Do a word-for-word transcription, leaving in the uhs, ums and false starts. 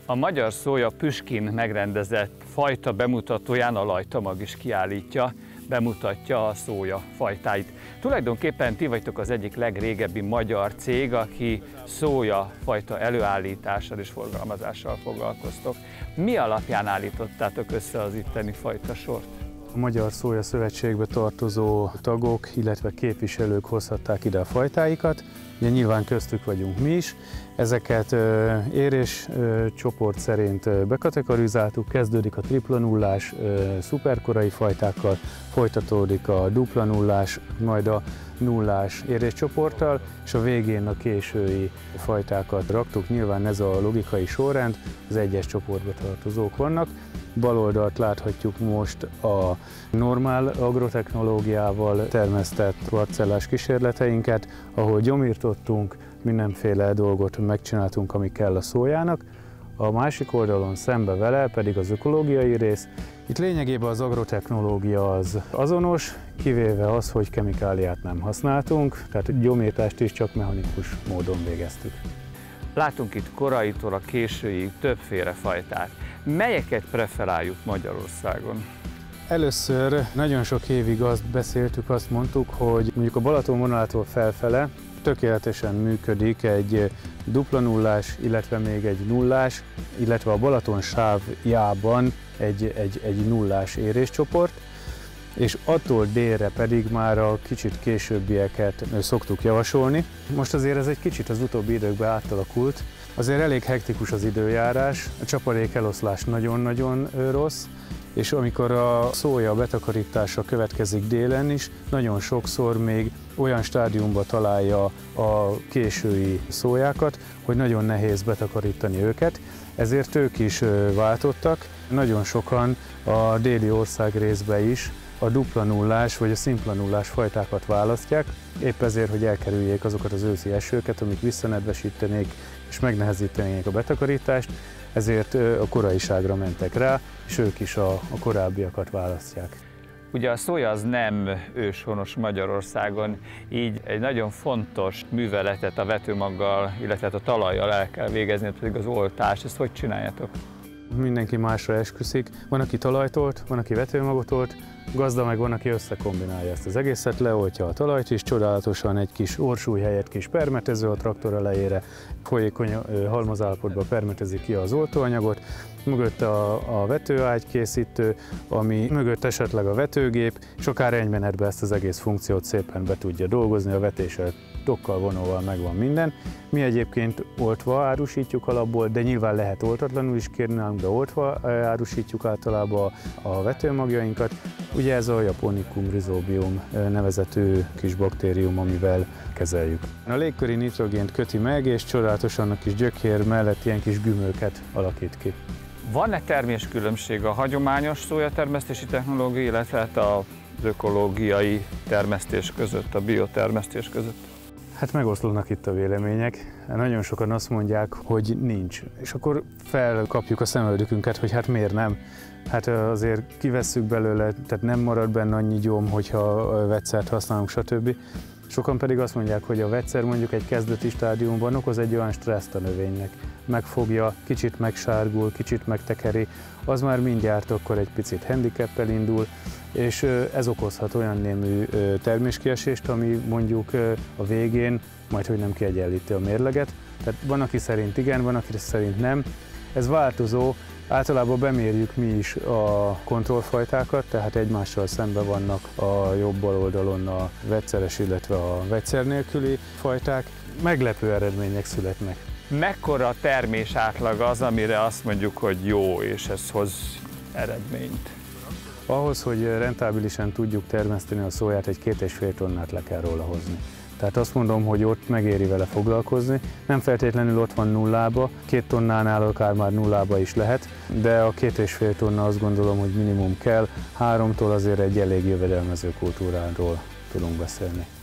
A Magyar Szója Püskin megrendezett fajta bemutatóján a Lajta-mag is kiállítja, bemutatja a szója fajtáit. Tulajdonképpen ti vagytok az egyik legrégebbi magyar cég, aki szója fajta előállítással és forgalmazással foglalkoztok. Mi alapján állítottátok össze az itteni fajtasort? A Magyar Szója Szövetségbe tartozó tagok, illetve képviselők hozhatták ide a fajtáikat. Ugye nyilván köztük vagyunk mi is. Ezeket érés csoport szerint bekategorizáltuk, kezdődik a tripla nullás szuperkorai fajtákkal, folytatódik a dupla nullás, majd a nullás éréscsoporttal, és a végén a késői fajtákat raktuk. Nyilván ez a logikai sorrend, az egyes csoportba tartozók vannak. Bal oldalt láthatjuk most a normál agrotechnológiával termesztett parcellás kísérleteinket, ahol gyomírtottunk, mindenféle dolgot megcsináltunk, ami kell a szójának. A másik oldalon szembe vele pedig az ökológiai rész. Itt lényegében az agrotechnológia az azonos, kivéve az, hogy kemikáliát nem használtunk, tehát gyomírtást is csak mechanikus módon végeztük. Látunk itt koraitól a későig többféle fajtát. Melyeket preferáljuk Magyarországon? Először nagyon sok évig azt beszéltük, azt mondtuk, hogy mondjuk a Balaton vonalától felfele tökéletesen működik egy dupla nullás, illetve még egy nullás, illetve a Balaton sávjában egy, egy, egy nullás éréscsoport, és attól délre pedig már a kicsit későbbieket szoktuk javasolni. Most azért ez egy kicsit az utóbbi időkben átalakult. Azért elég hektikus az időjárás, a csapadék eloszlás nagyon-nagyon rossz, és amikor a szója betakarítása következik délen is, nagyon sokszor még olyan stádiumba találja a késői szójákat, hogy nagyon nehéz betakarítani őket, ezért ők is váltottak. Nagyon sokan a déli országrészbe is a dupla nullás vagy a szimpla nullás fajtákat választják, épp ezért, hogy elkerüljék azokat az őszi esőket, amik visszanedvesítenék és megnehezítenék a betakarítást, ezért a koraiságra mentek rá, és ők is a, a korábbiakat választják. Ugye a szója az nem őshonos Magyarországon, így egy nagyon fontos műveletet a vetőmaggal, illetve a talajjal el kell végezni, pedig az oltás. Ezt hogy csináljátok? Mindenki másra esküszik. Van, aki talajtolt, van, aki vetőmagot olt, gazda meg van, aki összekombinálja ezt az egészet, leoltja a talajt is, csodálatosan egy kis orsúly helyett kis permetező a traktor elejére, folyékony halmazállapotban permetezi ki az oltóanyagot, mögött a, a vetőágy készítő, ami mögött esetleg a vetőgép, és akár egy menetben ezt az egész funkciót szépen be tudja dolgozni, a vetéssel, tokkal, vonóval megvan minden. Mi egyébként oltva árusítjuk alapból, de nyilván lehet oltatlanul is kérni nálunk, de oltva árusítjuk általában a vetőmagjainkat. Ugye ez a Japonicum rhizobium nevezetű kis baktérium, amivel kezeljük. A légköri nitrogént köti meg, és csodálatosan a kis gyökér mellett ilyen kis gümőket alakít ki. Van-e terméskülönbség a hagyományos szójatermesztési technológia, illetve az ökológiai termesztés között, a biotermesztés között? Hát megoszlanak itt a vélemények. Nagyon sokan azt mondják, hogy nincs. És akkor felkapjuk a szemöldökünket, hogy hát miért nem. Hát azért kivesszük belőle, tehát nem marad benne annyi gyom, hogyha vegyszert használunk, stb. Sokan pedig azt mondják, hogy a vegyszer mondjuk egy kezdeti stádiumban okoz egy olyan stresszt a növénynek. Megfogja, kicsit megsárgul, kicsit megtekeri, az már mindjárt akkor egy picit handicappel indul, és ez okozhat olyan némű terméskiesést, ami mondjuk a végén majd hogy nem kiegyenlíti a mérleget. Tehát van, aki szerint igen, van, aki szerint nem. Ez változó, általában bemérjük mi is a kontrollfajtákat, tehát egymással szemben vannak a jobb bal oldalon a vegyszeres, illetve a vegyszer nélküli fajták. Meglepő eredmények születnek. Mekkora termés átlag az, amire azt mondjuk, hogy jó, és ez hoz eredményt? Ahhoz, hogy rentábilisan tudjuk termeszteni a szóját, egy két és fél tonnát le kell róla hozni. Tehát azt mondom, hogy ott megéri vele foglalkozni. Nem feltétlenül ott van nullába, két tonnánál akár már nullába is lehet, de a két és fél tonna azt gondolom, hogy minimum kell, háromtól azért egy elég jövedelmező kultúráról tudunk beszélni.